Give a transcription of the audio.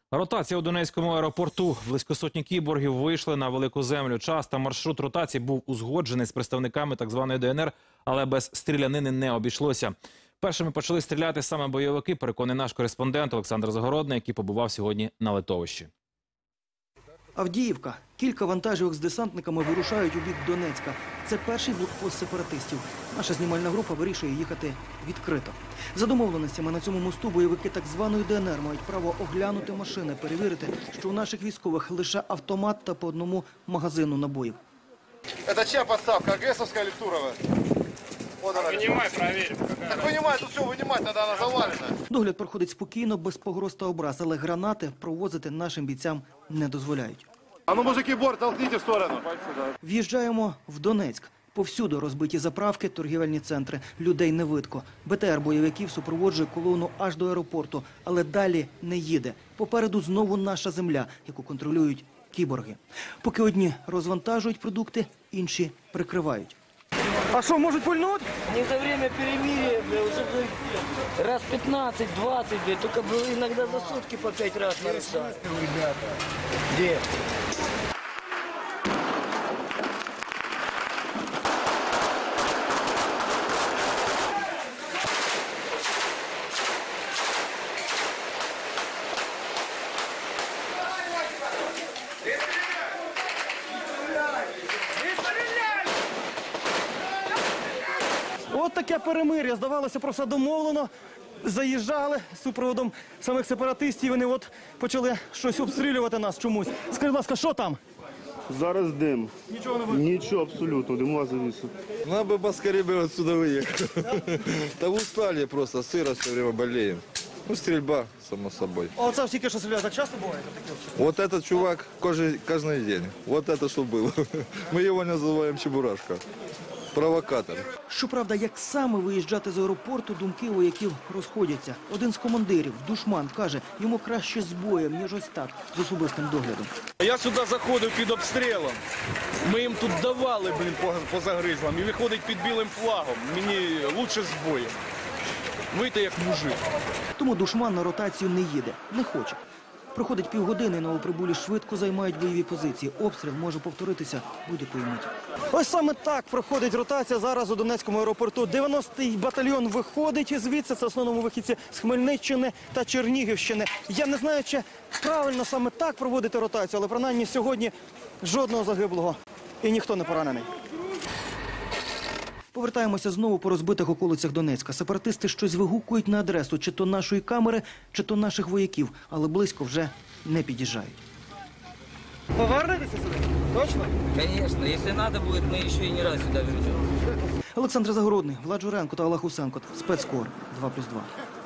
Ротація у Донецькому аеропорту. Близько сотні кіборгів вийшли на велику землю. Час та маршрут ротації був узгоджений з представниками так званої ДНР, але без стрілянини не обійшлося. Першими почали стріляти саме бойовики, переконаний наш кореспондент Олександр Загородний, який побував сьогодні на литовищі. Авдіївка. Кілька вантажівок з десантниками вирушають у бік Донецька. Це перший блокпост сепаратистів. Наша знімальна група вирішує їхати відкрито. За домовленостями на цьому мосту бойовики так званої ДНР мають право оглянути машини, перевірити, що у наших військових лише автомат та по одному магазину набоїв. Это чья подставка? АГСовская или Турова? Вот она. Вынимай, проверим. Так вынимай, тут все вынимать надо, она завалена. Догляд проходить спокійно, без погроз та образ, але гранати провозити нашим бійцям не дозволяють. А ну, мужики, борт, толкните в сторону. В'їжджаємо в Донецьк. Повсюди розбиті заправки, торгівельні центри. Людей не видко. БТР бойовиків супроводжує колону аж до аеропорту, але далі не їде. Попереду знову наша земля, яку контролюють кіборги. Поки одні розвантажують продукти, інші прикривають. А що, можуть пульнути? Не за время перемирия, бля, уже раз 15-20, бля, только иногда за сутки по 5 раз нарушают. Где? От таке перемир'я. Здавалося, про все домовлено. Заїжджали з супроводом самих сепаратистів. Вони от почали щось обстрілювати нас чомусь. Скажіть, будь ласка, що там? Зараз дим. Нічого не видно. Нічого, абсолютно, димова завіса. Нам бы поскорее бы отсюда выехать. Да устали просто, сыро все время болеем. Ну, стрельба, само собой. А оце ж тільки що стріляти. Так часто буває? Вот этот чувак каждый день. Вот это что было. Мы его называем Чебурашка. Провокатор. Щоправда, як саме виїжджати з аеропорту, думки у вояків розходяться. Один з командирів, Душман, каже, йому краще з боєм, ніж ось так, з особистим доглядом. Я сюди заходив під обстрілом. Ми їм тут давали, по загризлам. І виходить під білим флагом. Мені краще з боєм. Вийти як мужик. Тому Душман на ротацію не їде, не хоче. Проходить півгодини, і новоприбулі швидко займають бойові позиції. Обстріл може повторитися будь-якої миті. Ось саме так проходить ротація зараз у Донецькому аеропорту. 90-й батальйон виходить звідси. Це в основному вихідці з Хмельниччини та Чернігівщини. Я не знаю, чи правильно саме так проводити ротацію, але принаймні сьогодні жодного загиблого і ніхто не поранений. Повертаємося знову по розбитих околицях Донецька. Сепаратисти щось вигукують на адресу чи то нашої камери, чи то наших вояків, але близько вже не під'їжджають. Повернетеся сюди? Точно? Конечно, если надо будет, мы еще и не раз сюда вернемся. Олександр Загородний, Влад Журенко та Олег Усенко. Спецкор 2+2.